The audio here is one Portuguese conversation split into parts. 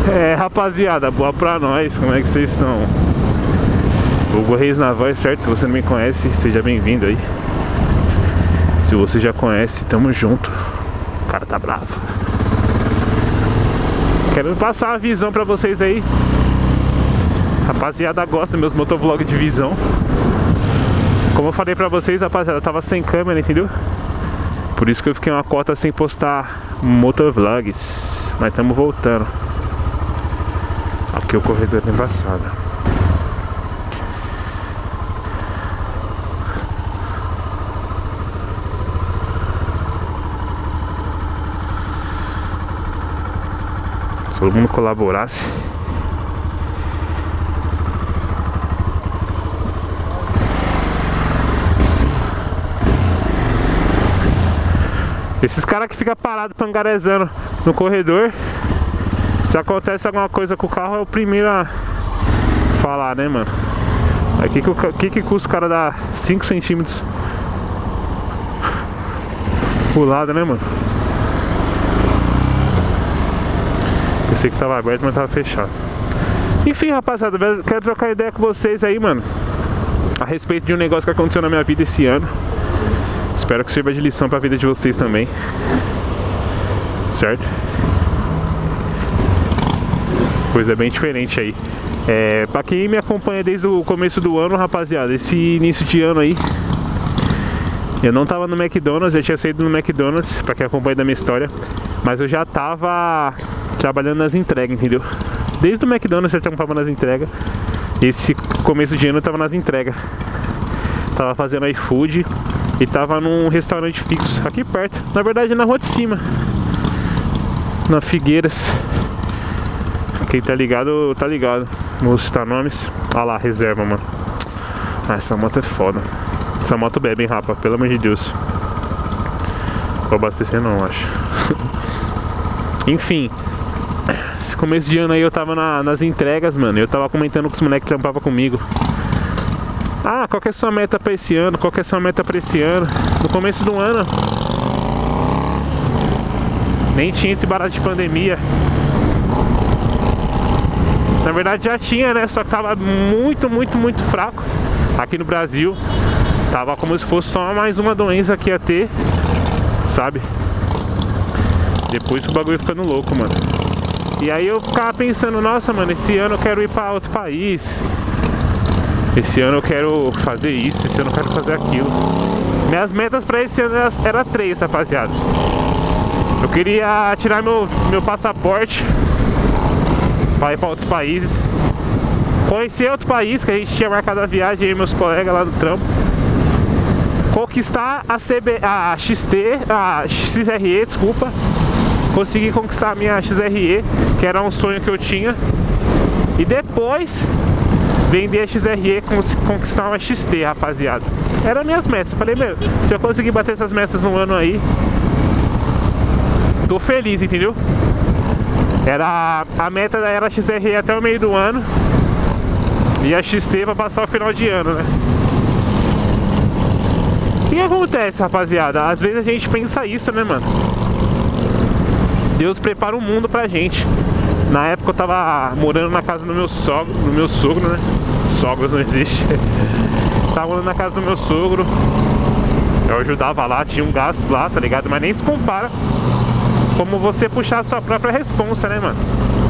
Rapaziada, boa pra nós, como é que vocês estão? Hugo Reis na voz, certo? Se você não me conhece, seja bem-vindo aí. Se você já conhece, tamo junto. O cara tá bravo. Quero passar uma visão pra vocês aí. Rapaziada gosta dos meus motovlogs de visão. Como eu falei pra vocês, rapaziada, eu tava sem câmera, entendeu? Por isso que eu fiquei uma cota sem postar motovlogs. Mas estamos voltando. Aqui o corredor é embaçado. Se todo mundo colaborasse. Esses caras que ficam parados pangarezando no corredor, se acontece alguma coisa com o carro, é o primeiro a falar, né, mano? Aí que custa o cara dar 5 centímetros pro lado, né, mano? Pensei que tava aberto, mas tava fechado. Enfim, rapaziada, quero trocar ideia com vocês aí, mano, a respeito de um negócio que aconteceu na minha vida esse ano. Espero que sirva de lição pra vida de vocês também. Certo? Coisa bem diferente aí. Pra quem me acompanha desde o começo do ano, rapaziada, esse início de ano aí, eu não tava no McDonald's, já tinha saído no McDonald's, pra quem acompanha da minha história. Mas eu já tava trabalhando nas entregas, entendeu? Desde o McDonald's eu já trabalhava nas entregas. Esse começo de ano eu tava nas entregas. Tava fazendo iFood e tava num restaurante fixo aqui perto, na verdade na rua de cima, na Figueiras. Quem tá ligado, tá ligado. Não vou citar nomes. Olha lá, reserva, mano. Essa moto é foda. Essa moto bebe, hein, rapa, pelo amor de Deus. Vou abastecer não, acho. Enfim, esse começo de ano aí eu tava nas entregas, mano. Eu tava comentando com os moleques que trampavam comigo. Ah, qual que é a sua meta pra esse ano? Qual que é a sua meta pra esse ano? No começo do ano nem tinha esse barato de pandemia. Na verdade já tinha, né? Só que tava muito fraco. Aqui no Brasil tava como se fosse só mais uma doença que ia ter, sabe? Depois que o bagulho ficando louco, mano. E aí eu ficava pensando, nossa, mano, esse ano eu quero ir pra outro país. Esse ano eu quero fazer isso, esse ano eu quero fazer aquilo. Minhas metas pra esse ano eram 3, rapaziada. Eu queria tirar meu passaporte pra ir pra outros países. Conhecer outro país, que a gente tinha marcado a viagem, eu e meus colegas lá do trampo. Conquistar a XRE, desculpa. Consegui conquistar a minha XRE, que era um sonho que eu tinha. E depois vender a XRE, conquistar uma XT, rapaziada. Era minhas metas. Eu falei, meu, se eu conseguir bater essas metas no ano aí, tô feliz, entendeu? A meta era a XRE até o meio do ano e a XT pra passar o final de ano, né? O que acontece, rapaziada? Às vezes a gente pensa isso, né, mano? Deus prepara um mundo pra gente. Na época eu tava morando na casa do meu sogro, né? Sogros não existe. Tava morando na casa do meu sogro. Eu ajudava lá, tinha um gasto lá, tá ligado? Mas nem se compara como você puxar a sua própria responsa, né, mano?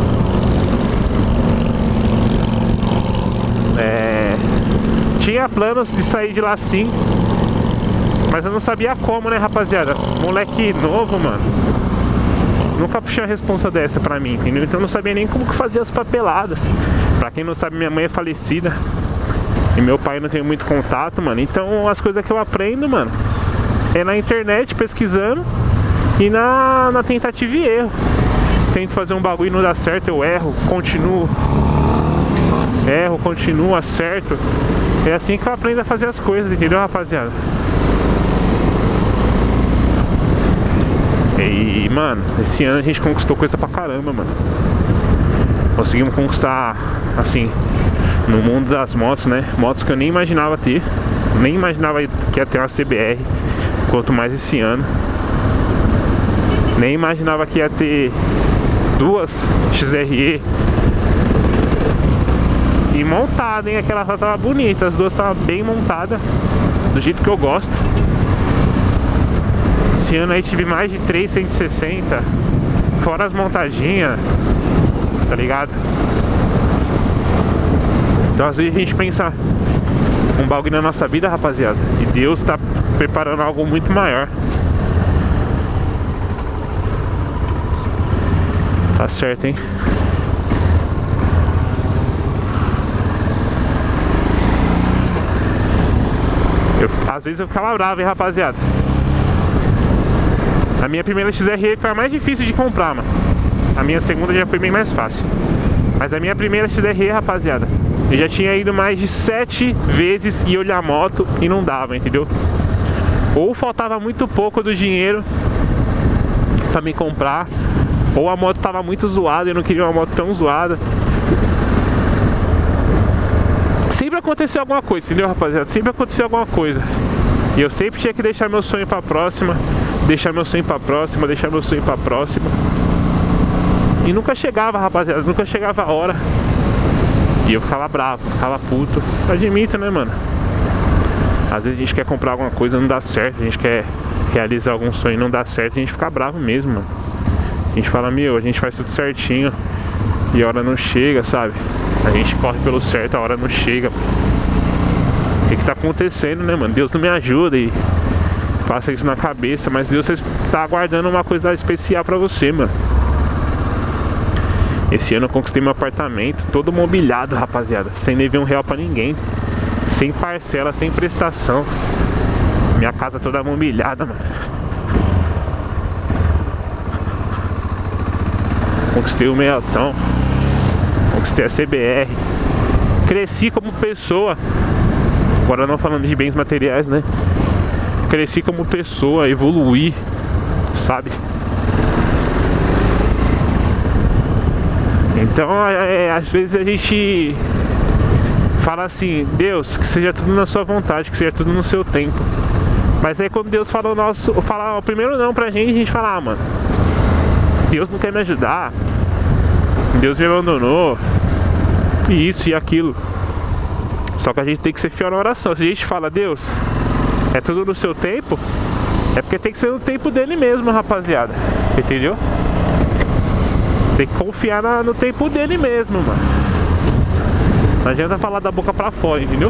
Tinha planos de sair de lá sim, mas eu não sabia como, né, rapaziada? Moleque novo, mano. Nunca puxei uma responsa dessa pra mim, entendeu? Então eu não sabia nem como que fazia as papeladas. Pra quem não sabe, minha mãe é falecida e meu pai não tem muito contato, mano. Então as coisas que eu aprendo, mano, é na internet, pesquisando e na tentativa e erro. Tento fazer um bagulho e não dá certo, eu erro, continuo. Erro, continuo, acerto. É assim que eu aprendo a fazer as coisas, entendeu, rapaziada? E, mano, esse ano a gente conquistou coisa pra caramba, mano. Conseguimos conquistar, assim, no mundo das motos, né? Motos que eu nem imaginava ter. Nem imaginava que ia ter uma CBR, quanto mais esse ano. Nem imaginava que ia ter duas XRE. E montada, hein? Aquela só tava bonita, as duas estavam bem montadas, do jeito que eu gosto. Esse ano aí tive mais de 3 160, fora as montadinhas, tá ligado? Então às vezes a gente pensa um bagulho na nossa vida, rapaziada, e Deus tá preparando algo muito maior. Tá certo, hein? Às vezes eu ficava bravo, hein, rapaziada. A minha primeira XRE foi a mais difícil de comprar, mano. A minha segunda já foi bem mais fácil. Mas a minha primeira XRE, rapaziada, eu já tinha ido mais de 7 vezes e olhar a moto e não dava, entendeu? Ou faltava muito pouco do dinheiro pra me comprar, ou a moto tava muito zoada e eu não queria uma moto tão zoada. Sempre aconteceu alguma coisa, entendeu, rapaziada? Sempre aconteceu alguma coisa. E eu sempre tinha que deixar meu sonho pra próxima, deixar meu sonho pra próxima, deixar meu sonho pra próxima. E nunca chegava, rapaziada, nunca chegava a hora. E eu ficava bravo, ficava puto. Admito, né, mano? Às vezes a gente quer comprar alguma coisa, não dá certo. A gente quer realizar algum sonho, não dá certo. A gente fica bravo mesmo, mano. A gente fala, meu, a gente faz tudo certinho e a hora não chega, sabe? A gente corre pelo certo, a hora não chega. O que tá acontecendo, né, mano? Deus não me ajuda e passa isso na cabeça. Mas Deus tá aguardando uma coisa especial pra você, mano. Esse ano eu conquistei meu apartamento todo mobiliado, rapaziada, sem dever R$1 pra ninguém, sem parcela, sem prestação. Minha casa toda mobiliada, mano. Conquistei o meiotão, conquistei a CBR. Cresci como pessoa. Agora não falando de bens materiais, né? Cresci como pessoa, evoluí, sabe? Então, às vezes a gente fala assim, Deus, que seja tudo na sua vontade, que seja tudo no seu tempo. Mas aí quando Deus fala o primeiro não pra gente, a gente fala, ah, mano, Deus não quer me ajudar, Deus me abandonou, e isso e aquilo. Só que a gente tem que ser fiel na oração. Se a gente fala, Deus, é tudo no seu tempo, é porque tem que ser no tempo dele mesmo, rapaziada. Entendeu? Tem que confiar no tempo dele mesmo, mano. Não adianta falar da boca pra fora, entendeu?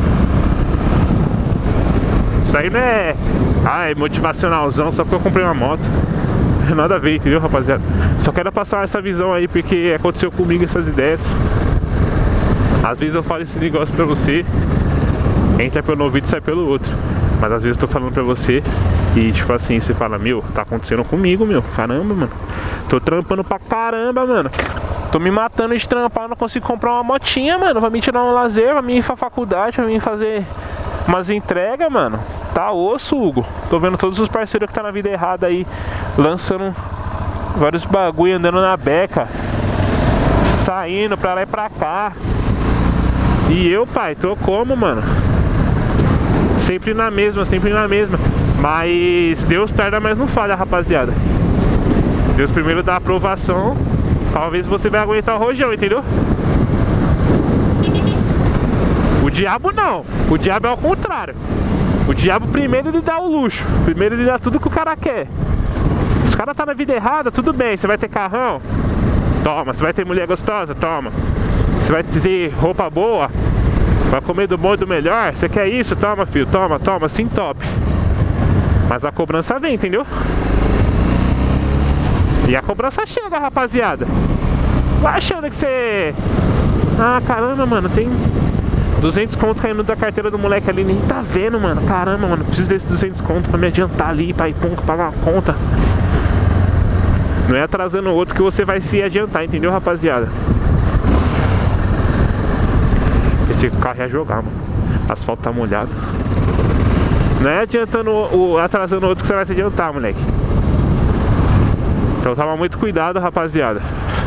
Isso aí não é motivacionalzão só porque eu comprei uma moto. Nada a ver, entendeu, rapaziada? Só quero passar essa visão aí porque aconteceu comigo essas ideias. Às vezes eu falo esse negócio pra você, entra pelo ouvido e sai pelo outro. Mas às vezes eu tô falando pra você e tipo assim, você fala, meu, tá acontecendo comigo, meu. Caramba, mano. Tô trampando pra caramba, mano. Tô me matando de trampar, não consigo comprar uma motinha, mano. Vai me tirar um lazer, vai me ir pra faculdade, vai me fazer umas entregas, mano. Tá osso, Hugo. Tô vendo todos os parceiros que tá na vida errada aí, lançando vários bagulho, andando na beca, saindo pra lá e pra cá. E eu, pai, tô como, mano? Sempre na mesma, sempre na mesma. Mas Deus tarda, mas não falha, rapaziada. Deus primeiro dá a aprovação. Talvez você vai aguentar o rojão, entendeu? O diabo não. O diabo é ao contrário. O diabo primeiro ele dá o luxo. Primeiro ele dá tudo que o cara quer. Se o cara tá na vida errada, tudo bem. Você vai ter carrão? Toma. Você vai ter mulher gostosa? Toma. Você vai ter roupa boa? Vai comer do bom e do melhor? Você quer isso? Toma, filho. Toma, toma. Assim top. Mas a cobrança vem, entendeu? E a cobrança chega, rapaziada. Vai achando que você... Ah, caramba, mano, tem 200 conto caindo da carteira do moleque ali. Nem tá vendo, mano. Caramba, mano, preciso desses 200 conto pra me adiantar ali, pra ir pagar uma conta. Não é atrasando o outro que você vai se adiantar, entendeu, rapaziada? Esse carro ia jogar, mano. O asfalto tá molhado. Não é adiantando atrasando o outro que você vai se adiantar, moleque. Então toma muito cuidado, rapaziada.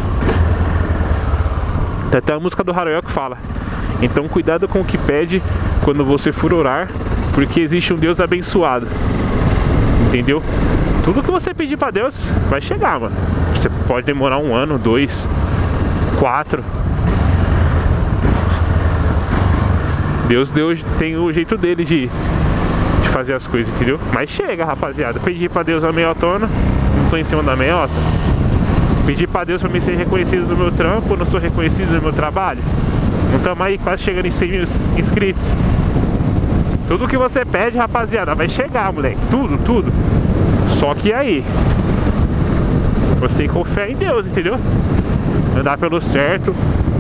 Tem até a música do Haroel que fala: então cuidado com o que pede quando você for orar, porque existe um Deus abençoado. Entendeu? Tudo que você pedir pra Deus vai chegar, mano. Você pode demorar 1 ano, 2, 4. Deus tem o jeito dele de fazer as coisas, entendeu? Mas chega, rapaziada. Pedi pra Deus a meiotona, não tô em cima da meiota. Pedi pra Deus pra me ser reconhecido no meu trampo, não sou reconhecido no meu trabalho. Não estamos aí quase chegando em 100 mil inscritos. Tudo que você pede, rapaziada, vai chegar, moleque. Tudo. Só que aí, você com fé em Deus, entendeu? Andar pelo certo,